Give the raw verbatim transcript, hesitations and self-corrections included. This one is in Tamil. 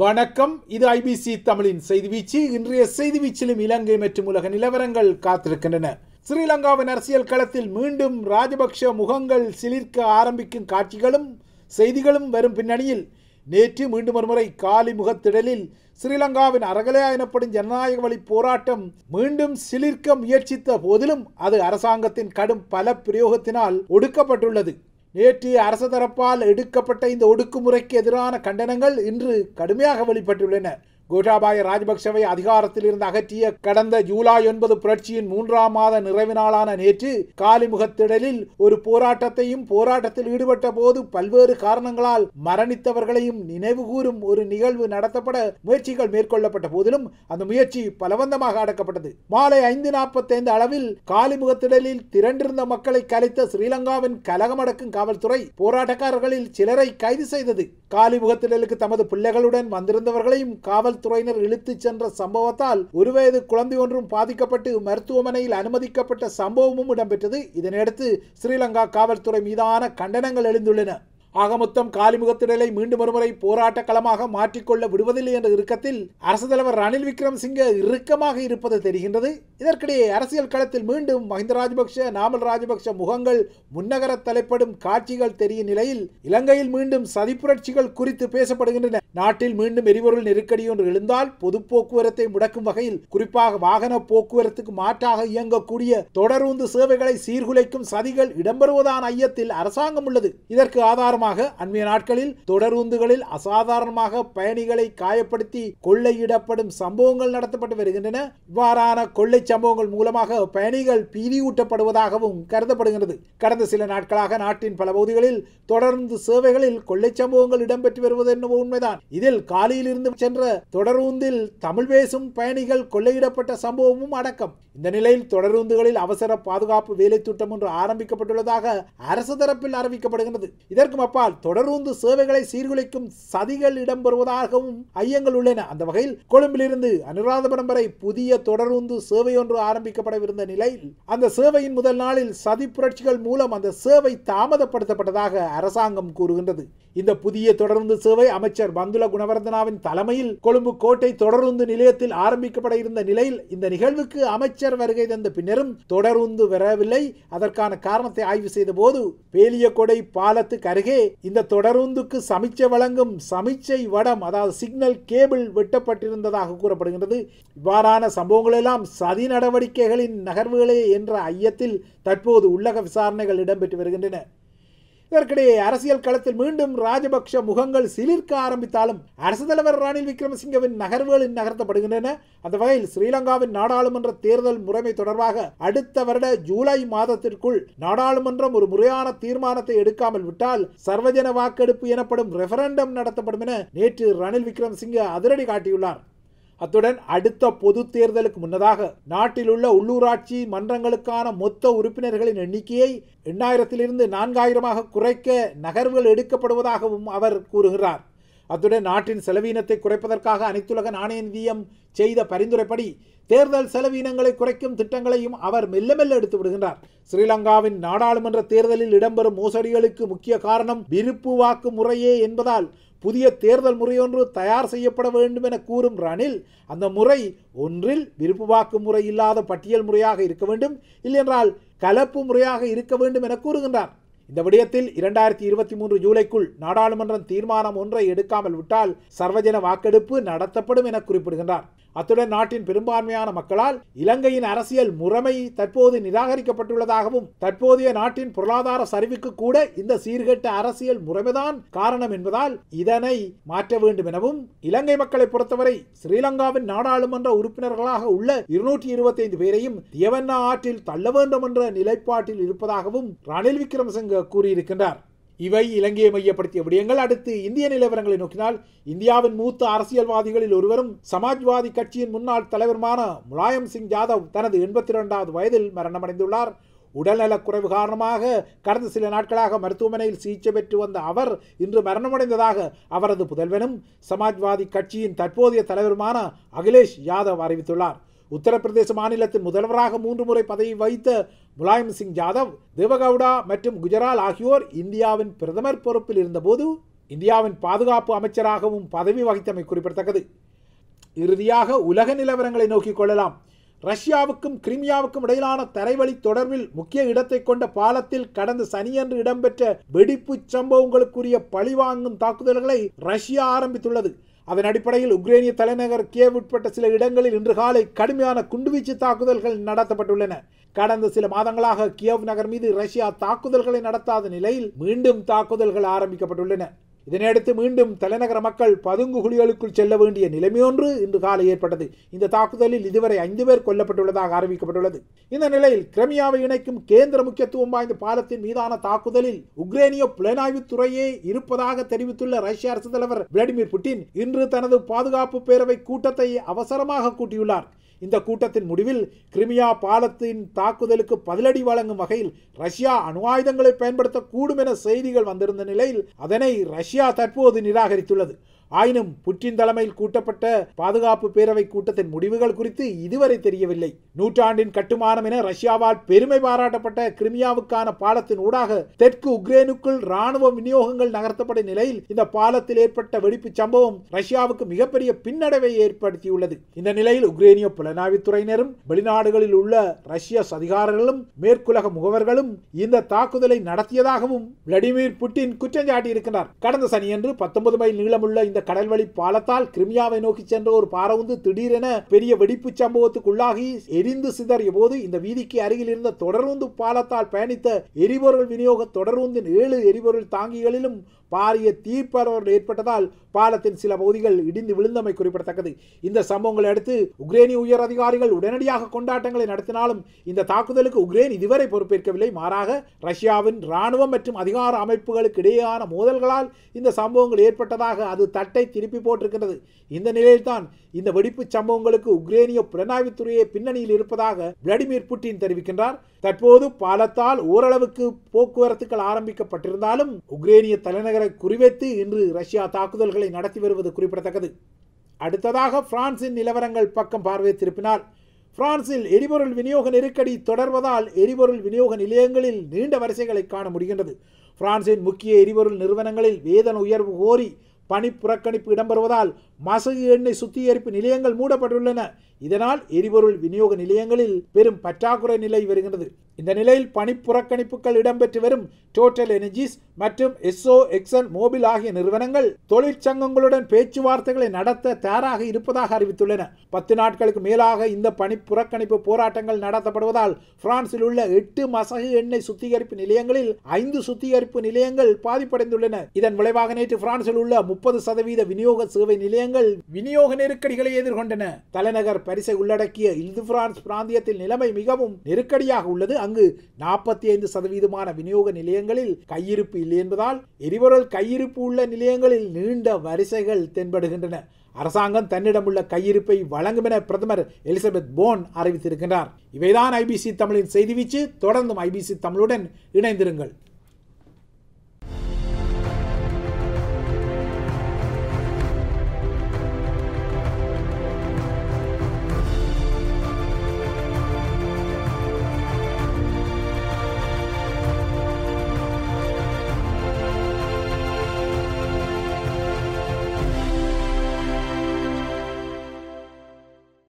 வணக்கம். இது ஐபிசி தமிழின் செய்தி வீச்சு. இன்றைய செய்தி வீச்சிலும் இலங்கை மற்றும் உலக நிலவரங்கள் காத்திருக்கின்றன. ஸ்ரீலங்காவின் அரசியல் களத்தில் மீண்டும் ராஜபக்ஷ முகங்கள் சிலிர்க்க ஆரம்பிக்கும் காட்சிகளும் செய்திகளும் வரும் பின்னணியில் நேற்று மீண்டும் ஒருமுறை காலி முகத்திடலில் ஸ்ரீலங்காவின் அரகலையா எனப்படும் ஜனநாயக வழி போராட்டம் மீண்டும் சிலிர்க்க முயற்சித்த போதிலும் அது அரசாங்கத்தின் கடும் பல பிரயோகத்தினால் ஒடுக்கப்பட்டுள்ளது. நேற்று அரசு தரப்பால் எடுக்கப்பட்ட இந்த ஒடுக்குமுறைக்கு எதிரான கண்டனங்கள் இன்று கடுமையாக வெளிப்பட்டுள்ளன. கோட்டாபாய ராஜபக்சவை அதிகாரத்தில் இருந்து அகற்றிய கடந்த ஜூலை ஒன்பது புரட்சியின் மூன்றாம் மாத நிறைவு நாளான நேற்று காலிமுகத்திடலில் ஒரு போராட்டத்தையும் போராட்டத்தில் ஈடுபட்ட போது பல்வேறு காரணங்களால் மரணித்தவர்களையும் நினைவுகூரும் ஒரு நிகழ்வு நடத்தப்பட முயற்சிகள் மேற்கொள்ளப்பட்ட போதிலும் அந்த முயற்சி பலவந்தமாக அடக்கப்பட்டது. மாலை ஐந்து நாற்பத்தி ஐந்து அளவில் காலிமுகத்திடலில் திரண்டிருந்த மக்களை கலைத்த ஸ்ரீலங்காவின் கலகமடக்கும் காவல்துறை போராட்டக்காரர்களில் சிலரை கைது செய்தது. காலிமுகத்திடலுக்கு தமது பிள்ளைகளுடன் வந்திருந்தவர்களையும் காவல் துறையினர் இழுத்துச் சென்ற சம்பவத்தால் ஒரு வயது குழந்தை ஒன்றும் பாதிக்கப்பட்டு மருத்துவமனையில் அனுமதிக்கப்பட்ட சம்பவமும் இடம்பெற்றது. இதனையடுத்து ஸ்ரீலங்கா காவல்துறை மீதான கண்டனங்கள் எழுந்துள்ளன. ஆக மொத்தம் காலிமுகத்திடலை மீண்டும் ஒருமுறை போராட்ட களமாக மாற்றிக்கொள்ள விடுவதில்லை என்ற இறுக்கத்தில் அரசு தலைவர் ரணில் விக்ரமசிங்க இறுக்கமாக இருப்பது தெரிகின்றது. இதற்கிடையே அரசியல் களத்தில் மீண்டும் மஹிந்த ராஜபக்ஷ நாமல் ராஜபக்ஷ முகங்கள் முன்னகர தலைப்படும் காட்சிகள் தெரியும் நிலையில் இலங்கையில் மீண்டும் சதி புரட்சிகள் குறித்து பேசப்படுகின்றன. நாட்டில் மீண்டும் எரிபொருள் நெருக்கடி ஒன்று எழுந்தால் பொது போக்குவரத்தை முடக்கும் வகையில் குறிப்பாக வாகன போக்குவரத்துக்கு மாற்றாக இயங்கக்கூடிய தொடருந்து சேவைகளை சீர்குலைக்கும் சதிகள் இடம்பெறுவதான ஐயத்தில் அரசாங்கம் உள்ளது. இதற்கு ஆதாரம் அண்மைய நாட்களில் தொடருந்துகளில் அசாதாரணமாக பயணிகளை காயப்படுத்தி கொள்ளையிடப்படும் சம்பவங்கள் நடத்தப்பட்டு வருகின்றன. இவ்வாறான கொள்ளை சம்பவங்கள் மூலமாக பயணிகள் பீதியூட்டப்படுவதாகவும் கருதப்படுகிறது. கடந்த சில நாட்களாக நாட்டின் பல பகுதிகளில் தொடர்ந்து சேவைகளில் கொள்ளை சம்பவங்கள் இடம்பெற்று வருவது என்னவோ உண்மைதான். இதில் காலியில் இருந்து சென்ற தொடருந்தில் தமிழ் பேசும் பயணிகள் கொள்ளையிடப்பட்ட சம்பவமும் அடக்கம். இந்த நிலையில் தொடருந்துகளில் அவசர பாதுகாப்பு வேலை திட்டம் ஒன்று ஆரம்பிக்கப்பட்டுள்ளதாக அரசு தரப்பில் அறிவிக்கப்படுகிறது. இதற்கு அப்பால் தொடருந்து சேவைகளை சீர்குலைக்கும் சதிகள் இடம்பெறுவதாகவும் ஐயங்கள் உள்ளன. அந்த வகையில் கொழும்பிலிருந்து அனுராதபுரம் வரை புதிய தொடருந்து சேவை ஒன்று ஆரம்பிக்கப்படவிருந்த நிலையில் அந்த சேவையின் முதல் நாளில் சதி புரட்சிகள் மூலம் அந்த சேவை தாமதப்படுத்தப்பட்டதாக அரசாங்கம் கூறுகின்றது. இந்த புதிய தொடருந்து சேவை அமைச்சர் பந்துல குணவர்தனாவின் தலைமையில் கொழும்பு கோட்டை தொடருந்து நிலையத்தில் ஆரம்பிக்கப்பட இருந்த நிலையில் இந்த நிகழ்வுக்கு அமைச்சர் வருகை தந்த பின்னரும் தொடருந்து வரவில்லை. அதற்கான காரணத்தை ஆய்வு செய்த போது பேலியகொடை பாலத்துக்கு அருகே இந்த தொடருந்துக்கு சமிச்சை வழங்கும் சமிச்சை வடம் அதாவது சிக்னல் கேபிள் வெட்டப்பட்டிருந்ததாக கூறப்படுகின்றது. இவ்வாறான சம்பவங்கள் எல்லாம் சதி நடவடிக்கைகளின் நகர்வுகளே என்ற ஐயத்தில் தற்போது உள்ளக விசாரணைகள் இடம்பெற்று வருகின்றன. இதற்கிடையே அரசியல் களத்தில் மீண்டும் ராஜபக்ஷ முகங்கள் சிலிர்க்க ஆரம்பித்தாலும் அரசு தலைவர் ரணில் விக்ரமசிங்கவின் நகர்வுகளில் நகர்த்தப்படுகின்றன. அந்த வகையில் ஸ்ரீலங்காவின் நாடாளுமன்ற தேர்தல் முறைமை தொடர்பாக அடுத்த வருட ஜூலை மாதத்திற்குள் நாடாளுமன்றம் ஒரு முறையான தீர்மானத்தை எடுக்காமல் விட்டால் சர்வஜன வாக்கெடுப்பு எனப்படும் ரெஃபரண்டம் நடத்தப்படும் என நேற்று ரணில் விக்ரமசிங்க அதிரடி காட்டியுள்ளார். அத்துடன் அடுத்த பொது தேர்தலுக்கு முன்னதாக நாட்டில் உள்ள உள்ளூராட்சி மன்றங்களுக்கான மொத்த உறுப்பினர்களின் எண்ணிக்கையை எண்ணாயிரத்திலிருந்து நான்காயிரமாக குறைக்க நகர்வுகள் எடுக்கப்படுவதாகவும் அவர் கூறுகிறார். அத்துடன் நாட்டின் செலவீனத்தை குறைப்பதற்காக அனைத்துலக நாணய நிதியம் செய்த பரிந்துரைப்படி தேர்தல் செலவீனங்களை குறைக்கும் திட்டங்களையும் அவர் மெல்ல மெல்ல எடுத்து விடுகின்றார். ஸ்ரீலங்காவின் நாடாளுமன்ற தேர்தலில் இடம்பெறும் மோசடிகளுக்கு முக்கிய காரணம் விருப்பு வாக்கு முறையே என்பதால் புதிய தேர்தல் முறையொன்று தயார் செய்யப்பட வேண்டும் என கூறும் ரணில் அந்த முறை ஒன்றில் விருப்பு வாக்கு முறை இல்லாத பட்டியல் முறையாக இருக்க வேண்டும், இல்லையென்றால் கலப்பு முறையாக இருக்க வேண்டும் என கூறுகின்றார். இந்த விடயத்தில் இரண்டாயிரத்தி இருபத்தி மூன்று ஜூலைக்குள் நாடாளுமன்றம் தீர்மானம் ஒன்றை எடுக்காமல் விட்டால் சர்வஜன வாக்கெடுப்பு நடத்தப்படும் என குறிப்பிடுகின்றார். அத்துடன் நாட்டின் பெரும்பான்மையான மக்களால் இலங்கையின் அரசியல் முறைமை தற்போது நிராகரிக்கப்பட்டுள்ளதாகவும் தற்போதைய நாட்டின் பொருளாதார சரிவுக்கு கூட இந்த சீர்கெட்ட அரசியல் முறைமைதான் காரணம் என்பதால் இதனை மாற்ற வேண்டும் எனவும் இலங்கை மக்களை பொறுத்தவரை ஸ்ரீலங்காவின் நாடாளுமன்ற உறுப்பினர்களாக உள்ள இருநூற்றி இருபத்தி ஐந்து பேரையும் தியவன்னா ஆற்றில் தள்ள வேண்டும் என்ற நிலைப்பாட்டில் இருப்பதாகவும் ரணில் விக்ரமசிங்க கூறியிருக்கின்றார். இவை இலங்கையை மையப்படுத்திய விடயங்கள். அடுத்து இந்திய நிலவரங்களை நோக்கினால் இந்தியாவின் மூத்த அரசியல்வாதிகளில் ஒருவரும் சமாஜ்வாதி கட்சியின் முன்னாள் தலைவருமான முலாயம் சிங் யாதவ் தனது எண்பத்தி இரண்டாவது வயதில் மரணமடைந்துள்ளார். உடல்நலக் குறைவு காரணமாக கடந்த சில நாட்களாக மருத்துவமனையில் சிகிச்சை பெற்று வந்த அவர் இன்று மரணமடைந்ததாக அவரது புதல்வனும் சமாஜ்வாதி கட்சியின் தற்போதைய தலைவருமான அகிலேஷ் யாதவ் அறிவித்துள்ளார். உத்தரப்பிரதேச மாநிலத்தின் முதல்வராக மூன்று முறை பதவி வகித்த முலாயம் சிங் யாதவ், தேவகவுடா மற்றும் குஜரால் ஆகியோர் இந்தியாவின் பிரதமர் பொறுப்பில் இருந்தபோது இந்தியாவின் பாதுகாப்பு அமைச்சராகவும் பதவி வகித்தமை குறிப்பிடத்தக்கது. இறுதியாக உலக நிலவரங்களை நோக்கிக் கொள்ளலாம். ரஷ்யாவுக்கும் கிரிமியாவுக்கும் இடையிலான தரைவழி தொடர்பில் முக்கிய இடத்தை கொண்ட பாலத்தில் கடந்த சனியன்று இடம்பெற்ற வெடிப்பு சம்பவங்களுக்குரிய பழிவாங்கும் தாக்குதல்களை ரஷ்யா ஆரம்பித்துள்ளது. அதன் அடிப்படையில் உக்ரைனிய தலைநகர் கியேவ் உட்பட்ட சில இடங்களில் இன்று காலை கடுமையான குண்டுவீச்சு தாக்குதல்கள் நடத்தப்பட்டுள்ளன. கடந்த சில மாதங்களாக கியேவ் நகர் மீது ரஷ்யா தாக்குதல்களை நடத்தாத நிலையில் மீண்டும் தாக்குதல்கள் ஆரம்பிக்கப்பட்டுள்ளன. இதனையடுத்து மீண்டும் தலைநகர மக்கள் பதுங்கு குழிகளுக்குள் செல்ல வேண்டிய நிலைமையொன்று இன்று காலை ஏற்பட்டது. இந்த தாக்குதலில் இதுவரை ஐந்து பேர் கொல்லப்பட்டுள்ளதாக அறிவிக்கப்பட்டுள்ளது. இந்த நிலையில் கிரிமியாவை இணைக்கும் கேந்திர முக்கியத்துவம் வாய்ந்த பாலத்தின் மீதான தாக்குதலில் உக்ரைனிய புலனாய்வு துறையே இருப்பதாக தெரிவித்துள்ள ரஷ்ய அரசு தலைவர் விளாடிமிர் புட்டின் இன்று தனது பாதுகாப்பு பேரவை கூட்டத்தை அவசரமாக கூட்டியுள்ளார். இந்த கூட்டத்தின் முடிவில் கிரிமியா பாலத்தின் தாக்குதலுக்கு பதிலடி வழங்கும் வகையில் ரஷ்யா அணு ஆயுதங்களை பயன்படுத்தக்கூடும் என செய்திகள் வந்திருந்த நிலையில் அதனை ரஷ்யா தற்போது நிராகரித்துள்ளது. ஆயினும் புட்டின் தலைமையில் கூட்டப்பட்ட பாதுகாப்பு பேரவை கூட்டத்தின் முடிவுகள் குறித்து இதுவரை தெரியவில்லை. நூற்றாண்டின் கட்டுமானம் என ரஷ்யாவால் பெருமை பாராட்டப்பட்ட கிரிமியாவுக்கான பாலத்தின் ஊடாக தெற்கு உக்ரைனுக்குள் ராணுவ விநியோகங்கள் நகர்த்தப்பட்ட நிலையில் இந்த பாலத்தில் ஏற்பட்ட வெடிப்பு சம்பவம் ரஷ்யாவுக்கு மிகப்பெரிய பின்னடைவை ஏற்படுத்தியுள்ளது. இந்த நிலையில் உக்ரைனிய புலனாய்வுத்துறையினரும் வெளிநாடுகளில் உள்ள ரஷ்ய அதிகாரிகளும் மேற்குலக முகவர்களும் இந்த தாக்குதலை நடத்தியதாகவும் விளாடிமிர் புட்டின் குற்றம் சாட்டியிருக்கிறார். கடந்த சனியன்று பத்தொன்பது மைல் நீளமுள்ள இந்த கடல்வழி பாலத்தால் கிரிமியாவை நோக்கி சென்ற ஒரு பாரவுந்து திடீரென பெரிய வெடிப்பு சம்பவத்துக்குள்ளாகி எரிந்து சிதறிய போது இந்த வீதிக்கு அருகில் இருந்த தொடருந்து பாலத்தால் பயணித்த எரிபொருள் விநியோக தொடருந்தின் ஏழு எரிபொருள் தாங்கிகளிலும் பாரிய தீப்பரவல் ஏற்பட்டதால் பாலத்தின் சில பகுதிகள் இடிந்து விழுந்தமை குறிப்பிடத்தக்கது. இந்த சம்பவங்களை அடுத்து உக்ரைனிய உயர் அதிகாரிகள் உடனடியாக கொண்டாட்டங்களை நடத்தினாலும் இந்த தாக்குதலுக்கு உக்ரைன் இதுவரை பொறுப்பேற்கவில்லை. மாறாக ரஷ்யாவின் ராணுவம் மற்றும் அதிகார அமைப்புகளுக்கு இடையேயான மோதல்களால் இந்த சம்பவங்கள் ஏற்பட்டதாக அது தட்டை திருப்பி போட்டிருக்கின்றது. இந்த நிலையில்தான் இந்த வெடிப்பு சம்பவங்களுக்கு உக்ரைனிய புலனாய்வுத்துறையே பின்னணியில் இருப்பதாக விளாடிமிர் புட்டின் தெரிவிக்கின்றார். தற்போது பாலத்தால் ஓரளவுக்கு போக்குவரத்துகள் ஆரம்பிக்கப்பட்டிருந்தாலும் உக்ரைனிய தலைநகரை குறிவைத்து இன்று ரஷ்யா தாக்குதல்களை நடத்தி வருவது குறிப்பிடத்தக்கது. அடுத்ததாக பிரான்சின் நிலவரங்கள் பக்கம் பார்வை திருப்பினார். பிரான்சில் எரிபொருள் விநியோக நெருக்கடி தொடர்வதால் எரிபொருள் விநியோக நிலையங்களில் நீண்ட வரிசைகளை காண முடிகின்றது. பிரான்சின் முக்கிய எரிபொருள் நிறுவனங்களில் வேதன உயர்வு கோரி பணி புறக்கணிப்பு இடம்பெறுவதால் மசகு எண்ணெய் சுத்திகரிப்பு நிலையங்கள் மூடப்பட்டுள்ளன. இதனால் எரிபொருள் விநியோக நிலையங்களில் பெரும் பற்றாக்குறை நிலை வருகின்றது. இந்த நிலையில் பணி புறக்கணிப்புகள் இடம்பெற்று வரும் டோட்டல் எனர்ஜிஸ் மற்றும் எஸ்ஓ எக்ஸன் மோபில் ஆகிய நிறுவனங்கள் தொழிற்சங்கங்களுடன் பேச்சுவார்த்தைகளை நடத்த தயாராக இருப்பதாக அறிவித்துள்ளன. பத்து நாட்களுக்கு மேலாக இந்த பணி புறக்கணிப்பு போராட்டங்கள் நடத்தப்படுவதால் பிரான்சில் உள்ள எட்டு மசகு எண்ணெய் சுத்திகரிப்பு நிலையங்களில் ஐந்து சுத்திகரிப்பு நிலையங்கள் பாதிப்படைந்துள்ளன. இதன் விளைவாக நேற்று பிரான்சில் உள்ள முப்பது சதவீத விநியோக சேவை நிலையங்கள் விநியோக நெருக்கடிகளை எதிர்கொண்டன. தலைநகர் பரிசை உள்ளடக்கிய இல்து பிரான்ஸ் பிராந்தியத்தில் நிலைமை மிகவும் நெருக்கடியாக உள்ளது. அங்கு நாற்பத்தி ஐந்து சதவீதமான விநியோக நிலையங்களில் கையிருப்பு இல்லை என்பதால் எரிபொருள் கையிருப்பு உள்ள நிலையங்களில் நீண்ட வரிசைகள் தென்படுகின்றன. அரசாங்கம் தன்னிடம் உள்ள கையிருப்பை வழங்கும் என பிரதமர் எலிசபெத் போன் அறிவித்திருக்கிறார். இவைதான் ஐபிசி தமிழின் செய்தி வீச்சு. தொடர்ந்தும் ஐபிசி தமிழுடன் இணைந்திருங்கள்.